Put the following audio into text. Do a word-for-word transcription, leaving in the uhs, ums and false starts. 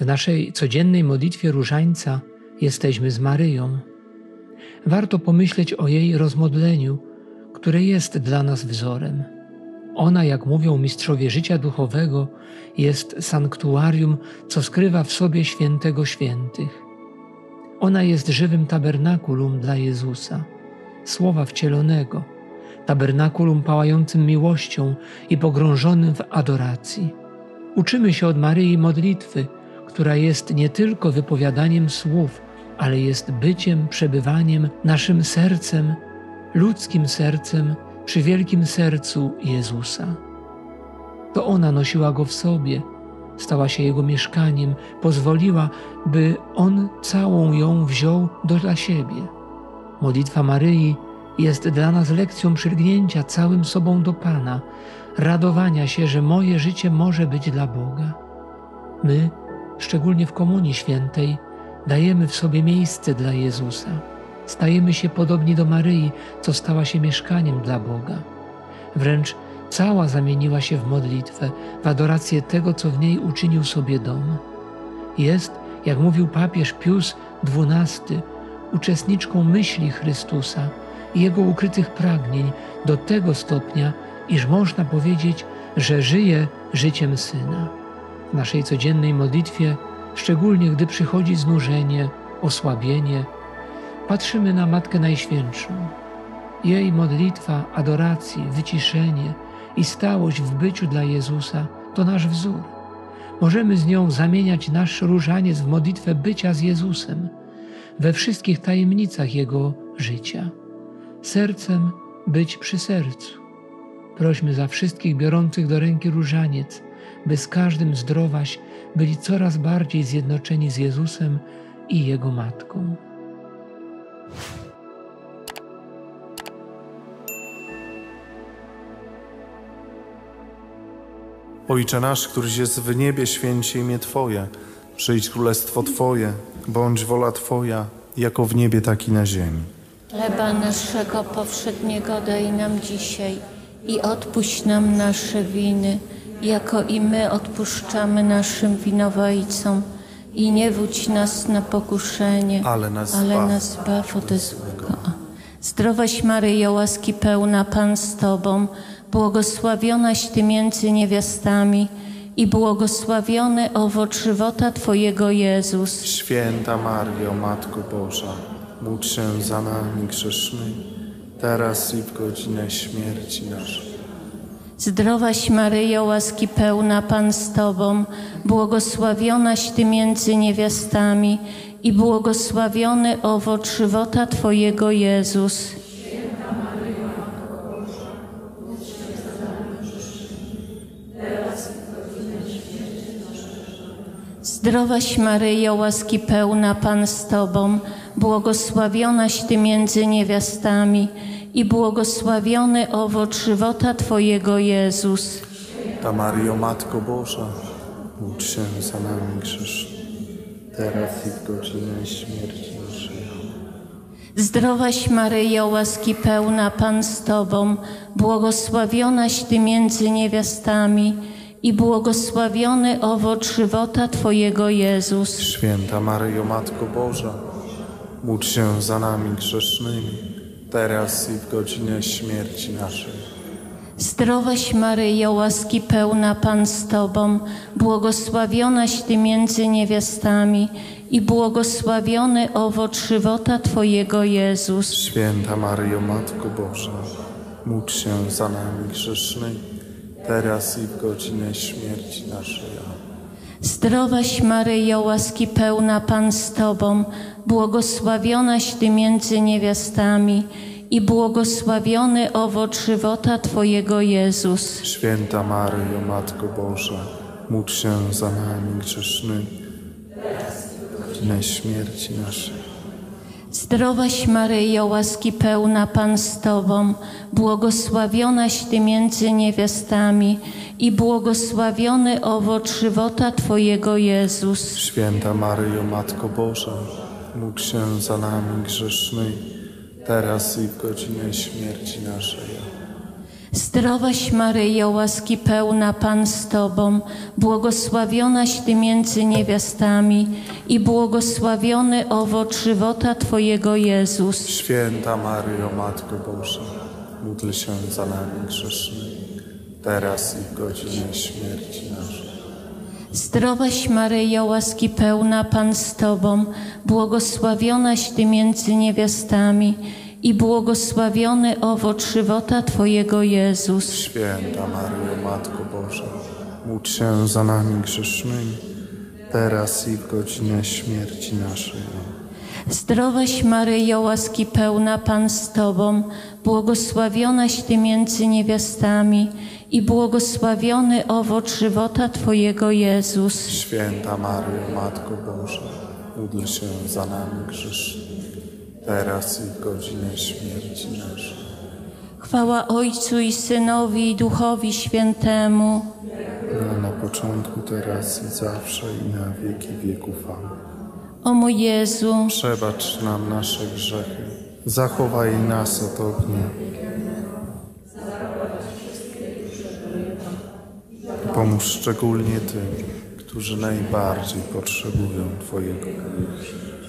W naszej codziennej modlitwie różańca jesteśmy z Maryją. Warto pomyśleć o jej rozmodleniu, które jest dla nas wzorem. Ona, jak mówią mistrzowie życia duchowego, jest sanktuarium, co skrywa w sobie świętego świętych. Ona jest żywym tabernakulum dla Jezusa, Słowa wcielonego, tabernakulum pałającym miłością i pogrążonym w adoracji. Uczymy się od Maryi modlitwy, która jest nie tylko wypowiadaniem słów, ale jest byciem, przebywaniem naszym sercem, ludzkim sercem przy wielkim sercu Jezusa. To ona nosiła Go w sobie, stała się Jego mieszkaniem, pozwoliła, by On całą ją wziął dla siebie. Modlitwa Maryi jest dla nas lekcją przylgnięcia całym sobą do Pana, radowania się, że moje życie może być dla Boga. My, szczególnie w Komunii Świętej, dajemy w sobie miejsce dla Jezusa. Stajemy się podobni do Maryi, co stała się mieszkaniem dla Boga. Wręcz cała zamieniła się w modlitwę, w adorację tego, co w niej uczynił sobie dom. Jest, jak mówił papież Pius dwunasty, uczestniczką myśli Chrystusa i Jego ukrytych pragnień do tego stopnia, iż można powiedzieć, że żyje życiem Syna. W naszej codziennej modlitwie, szczególnie gdy przychodzi znużenie, osłabienie, patrzymy na Matkę Najświętszą. Jej modlitwa, adoracji, wyciszenie i stałość w byciu dla Jezusa to nasz wzór. Możemy z nią zamieniać nasz różaniec w modlitwę bycia z Jezusem we wszystkich tajemnicach Jego życia. Sercem być przy sercu. Prośmy za wszystkich biorących do ręki różaniec, by z każdym zdrowaś byli coraz bardziej zjednoczeni z Jezusem i Jego Matką. Ojcze nasz, któryś jest w niebie, święć się imię Twoje. Przyjdź królestwo Twoje, bądź wola Twoja, jako w niebie, tak i na ziemi. Chleba naszego powszedniego daj nam dzisiaj i odpuść nam nasze winy, jako i my odpuszczamy naszym winowajcom. I nie wódź nas na pokuszenie, ale nas ale zbaw, nas zbaw ode złego. Zdrowaś Maryjo, łaski pełna, Pan z Tobą, błogosławionaś Ty między niewiastami i błogosławiony owoc żywota Twojego Jezus. Święta Maryjo, Matko Boża, módl się za nami grzesznymi, teraz i w godzinę śmierci naszej. Zdrowaś Maryjo, łaski pełna, Pan z Tobą, błogosławionaś Ty między niewiastami i błogosławiony owoc żywota Twojego Jezus. Święta Maryjo, Matko Boża, módl się za nami grzesznymi, teraz i w godzinę śmierci naszej. Zdrowaś Maryjo, łaski pełna, Pan z Tobą, błogosławionaś Ty między niewiastami i błogosławiony owoc żywota Twojego Jezus. Święta Maryjo, Matko Boża, módl się za nami grzesznymi, teraz i w godzinę śmierci naszej. Zdrowaś Maryjo, łaski pełna, Pan z Tobą, błogosławionaś Ty między niewiastami i błogosławiony owoc żywota Twojego Jezus. Święta Maryjo, Matko Boża, módl się za nami grzesznymi, teraz i w godzinę śmierci naszej. Zdrowaś Maryjo, łaski pełna, Pan z Tobą, błogosławionaś Ty między niewiastami i błogosławiony owoc żywota Twojego Jezus. Święta Maryjo, Matko Boża, módl się za nami grzesznymi, teraz i w godzinę śmierci naszej. Zdrowaś Maryjo, łaski pełna, Pan z Tobą, błogosławionaś Ty między niewiastami i błogosławiony owoc żywota Twojego Jezus. Święta Maryjo, Matko Boża, módl się za nami grzesznymi, teraz i w godzinę śmierci naszej. Zdrowaś Maryjo, łaski pełna, Pan z Tobą, błogosławionaś Ty między niewiastami i błogosławiony owoc żywota Twojego Jezus. Święta Maryjo, Matko Boża, módl się za nami grzesznymi, teraz i w godzinę śmierci naszej. Zdrowaś Maryjo, łaski pełna, Pan z Tobą, błogosławionaś Ty między niewiastami i błogosławiony owoc żywota Twojego Jezus. Święta Maryjo, Matko Boża, módl się za nami grzesznymi, teraz i w godzinie śmierci naszej. Zdrowaś Maryjo, łaski pełna, Pan z Tobą, błogosławionaś Ty między niewiastami i błogosławiony owoc żywota Twojego Jezus. Święta Maryjo, Matko Boża, módl się za nami grzesznymi, teraz i w godzinie śmierci naszej. Zdrowaś Maryjo, łaski pełna, Pan z Tobą, błogosławionaś Ty między niewiastami i błogosławiony owoc żywota Twojego Jezus. Święta Maryjo, Matko Boża, módl się za nami grzesznymi, teraz i w godzinie śmierci naszej. Chwała Ojcu i Synowi i Duchowi Świętemu. No, na początku, teraz i zawsze i na wieki wieków. Amen. O mój Jezu, Przebacz nam nasze grzechy, zachowaj nas od ognia. Pomóż szczególnie tym, którzy najbardziej potrzebują Twojego miłosierdzia.